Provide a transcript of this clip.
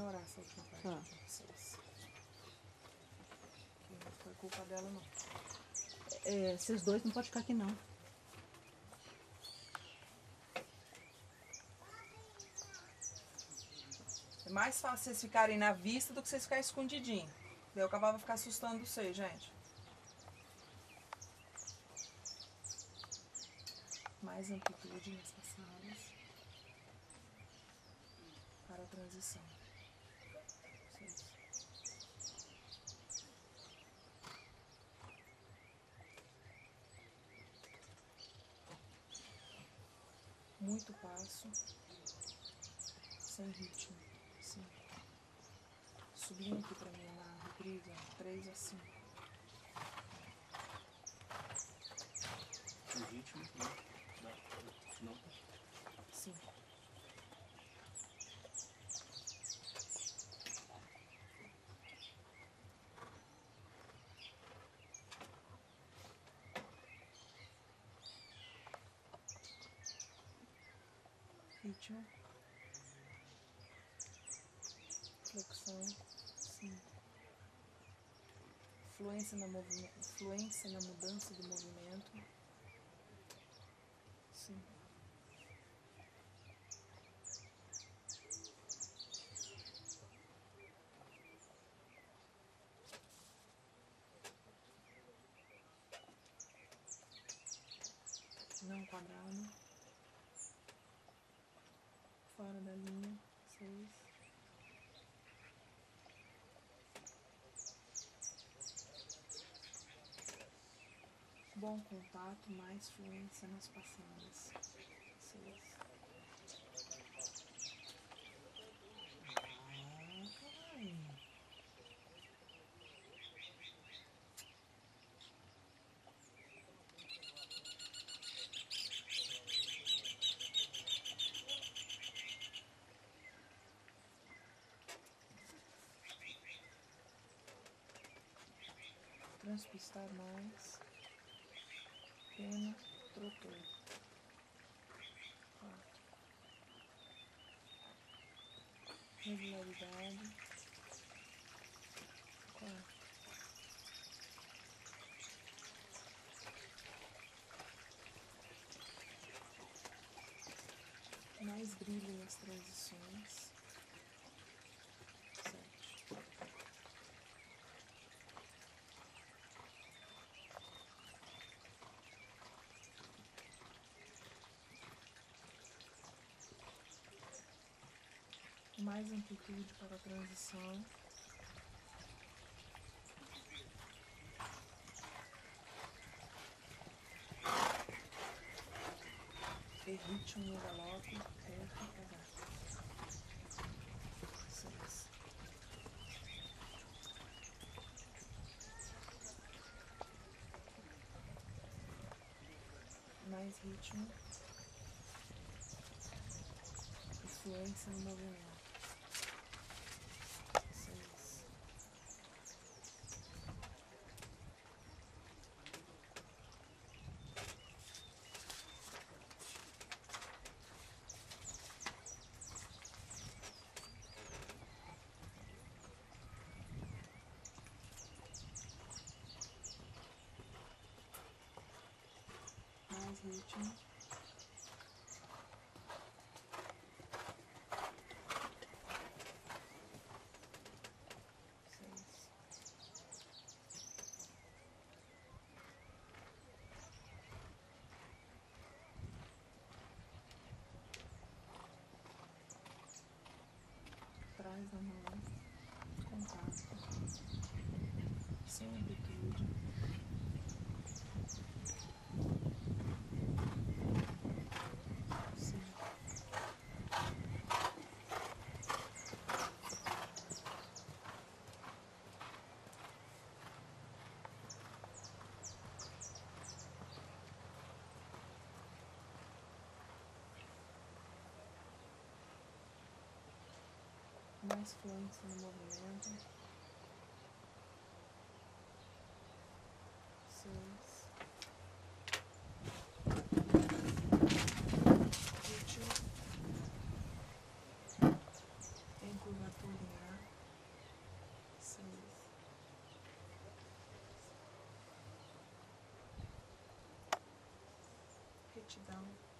ignorar essa última parte. Tá. De 6. Não foi culpa dela, não. Vocês dois não podem ficar aqui, não. É mais fácil vocês ficarem na vista do que vocês ficarem escondidinhos. Daí o cavalo vai ficar assustando vocês, gente. Mais amplitude nas passadas. Para a transição. 6. Muito passo. Sem ritmo. 5. Subindo aqui pra mim na reprise, 3 a 5. O ritmo, não. 5. Ritmo. Flexão. 5. Fluência na mudança do movimento. 5. Não quadrado. Fora da linha. 6. Bom contato, mais fluência nas passadas. 6. Transpistar mais. Pena, trotou. 4. Regularidade. 4. Mais brilho nas transições. 7. Mais amplitude para a transição. E ritmo no galope, F, H. 6. Mais ritmo. E fluência no movimento. 6. Mais ritmo. Trás da mão, contato, sem amplitude, 5. Mais fluência no movimento. 6. Ritmo. Em curvatura. Gratidão.